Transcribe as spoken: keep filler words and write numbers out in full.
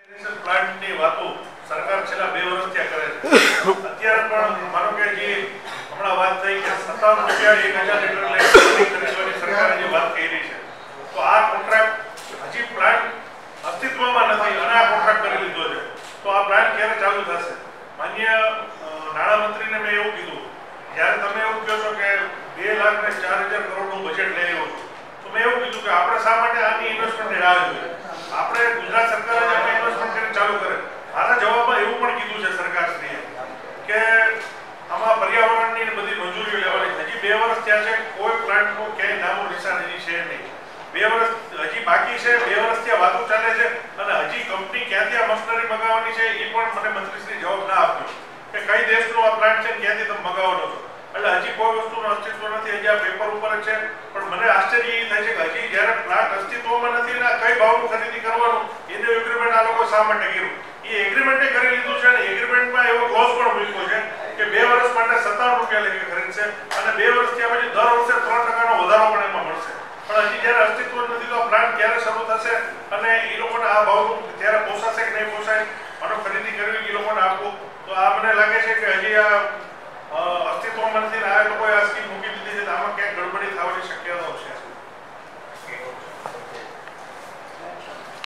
પ્લાન્ટની વાતો સરકાર છેલ્લા બે વર્ષથી કરે છે. અત્યારે પણ માનો કે જે હમણાં વાત થઈ કે સત્તાવન રૂપિયા એક હજાર લીટર લઈને ખરીદવાની સરકારે જે વાત કરી છે, તો આ કોન્ટ્રાક્ટ હજી પ્લાન્ટ અસ્તિત્વમાં નથી અને આ કોન્ટ્રાક્ટ કરી લીધો છે. તો આ પ્લાન્ટ ક્યારે ચાલુ થશે? માન્ય નાણામંત્રીને મેં એવું કીધું, જ્યારે તમે એવું કહો છો કે બે લાખ ને ચાર હજાર કરોડનું બજેટ લઈ આવ્યો છું, તો મેં એવું કીધું કે આપણે શા માટે આની ઇન્વેસ્ટમેન્ટની રાહ જોઈએ? આપણે ગુજરાત સરકારે જ આપણે ઇન્વેસ્ટમેન્ટ કરીને ચાલુ કરે. મારા જવાબમાં એવું પણ કીધું છે સરકારશ્રીએ કે આમાં પર્યાવરણની બધી મંજૂરીઓ લેવાની છે. હજી બે વર્ષ થયા છે, કોઈ પ્લાન્ટનું ક્યાંય નામો નિશાન હજી છે નહીં. બે વર્ષ હજી બાકી છે, બે વર્ષ ત્યાં વાતો ચાલે છે અને હજી કંપની ક્યાંથી આ મશીનરી મંગાવવાની છે એ પણ મને મંત્રીશ્રી જવાબ ના આપ્યો કે કઈ દેશનો આ પ્લાન્ટ છે, ક્યાંથી તમે મંગાવવાનો છો. એટલે હજી કોઈ વસ્તુનું અસ્તિત્વ નથી, હજી આ પેપર ઉપર જ છે. પણ મને આશ્ચર્ય એ થાય છે કે હજી જ્યારે પ્લાન્ટ અસ્તિત્વમાં નથી ને કઈ ભાવનું ખરીદી કરવાનું એનું એગ્રીમેન્ટ આ લોકો શા માટે કર્યું? એ એગ્રીમેન્ટે કરી લીધું છે અને એગ્રીમેન્ટમાં એવો ક્લોઝ પણ મૂક્યો છે કે બે વર્ષ માટે સત્તાવન રૂપિયા લઈને ખરીદશે અને બે વર્ષ થયા પછી દર વર્ષે ત્રણ ટકાનો વધારો પણ એમાં મળશે. પણ હજી જ્યારે અસ્તિત્વ નથી તો આ પ્લાન્ટ ક્યારે શરૂ થશે અને એ લોકોને આ ભાવનું